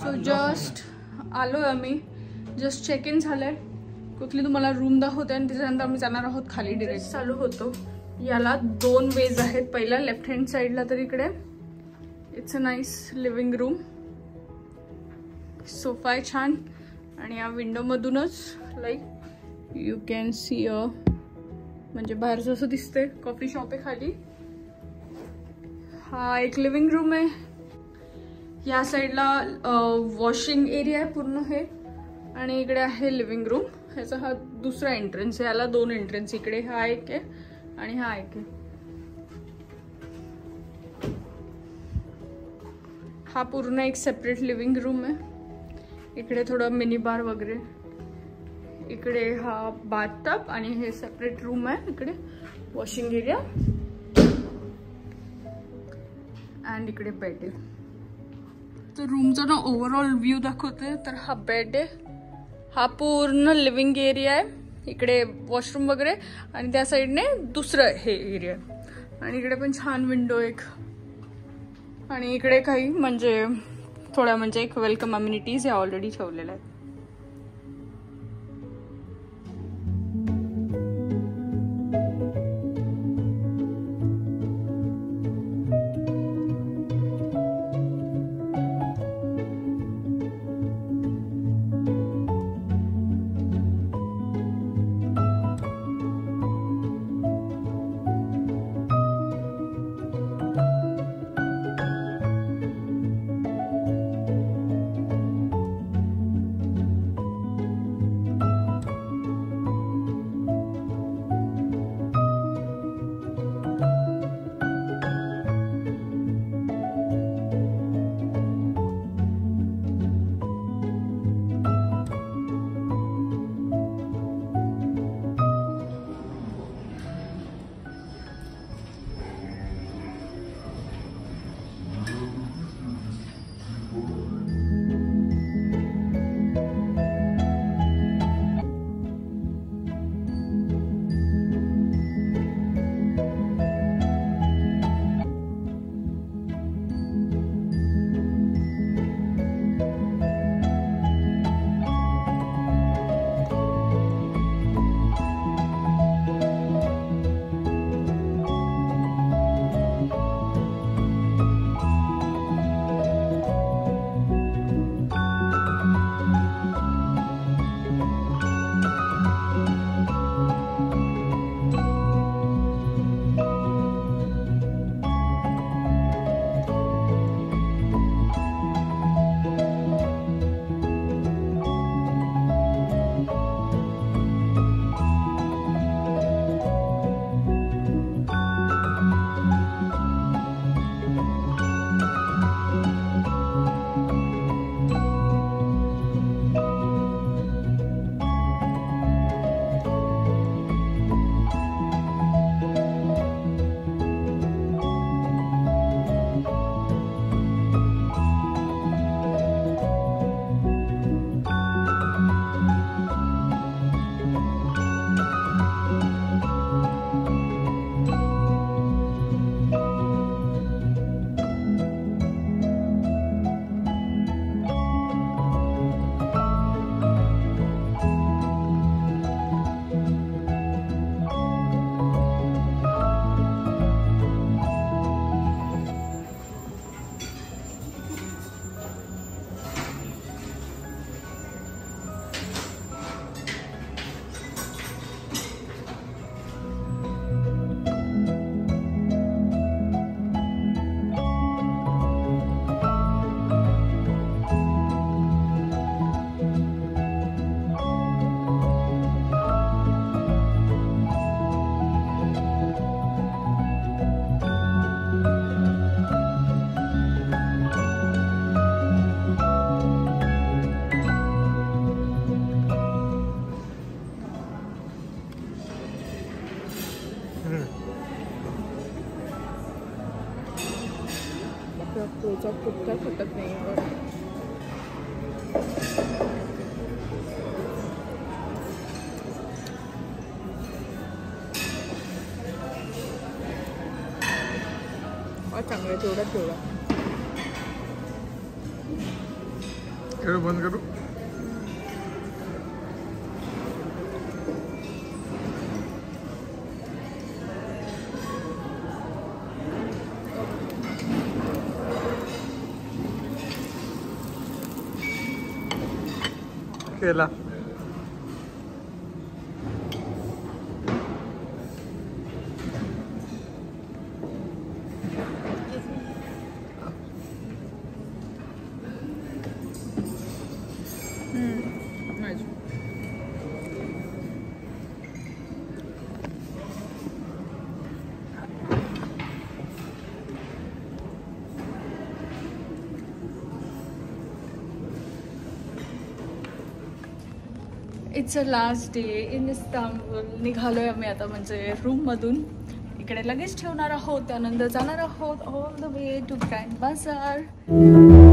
So just आलो आम्ही, just check in झालंय. कुठली तुम्हाला रूम दाखवते आणि त्याच्यानंतर आम्ही जाणार आहोत खाली. डिरेक्ट चालू होतो. याला 2 वेज आहेत. पहिला लेफ्ट हँड साईडला तर इकडे it's a nice living room. Sofa आहे छान आणि या विंडो मधूनच like you can see a म्हणजे बाहेरचं असं दिसतंय. कॉफी शॉप आहे खाली. हा एक लिव्हिंग रूम आहे. या साईडला वॉशिंग एरिया आहे पूर्ण हे आणि इकडे आहे लिव्हिंग रूम. ह्याचा हा दुसरा एंट्रन्स आहे. याला 2 एंट्रन्स, इकडे हा एक आहे आणि हा एक आहे. हा पूर्ण एक सेपरेट लिव्हिंग रूम आहे. इकडे थोडं मिनी बार वगैरे. इकडे हा बाथटब आणि हे सेपरेट रूम आहे. इकडे वॉशिंग एरिया अँड इकडे बेड आहे. तर रूमचा ना ओव्हरऑल व्ह्यू दाखवते. तर हा बेड आहे. हा पूर्ण लिव्हिंग एरिया आहे. इकडे वॉशरूम वगैरे आणि त्या साईडने दुसरं हे एरिया आणि इकडे पण छान विंडो एक आणि इकडे काही म्हणजे थोड्या म्हणजे एक वेलकम अम्युनिटीज या ऑलरेडी ठेवलेल्या आहेत. त्वचा खूप काय फुटत नाही आहे. चांगलं तेवढा तेवढा खेळ बंद करू. केला. It's a last day in Istanbul. निघालोय आम्ही आता म्हणजे रूममधून. इकडे लगेच ठेवणार आहोत, त्यानंतर जाणार आहोत all the way to Grand बाजार.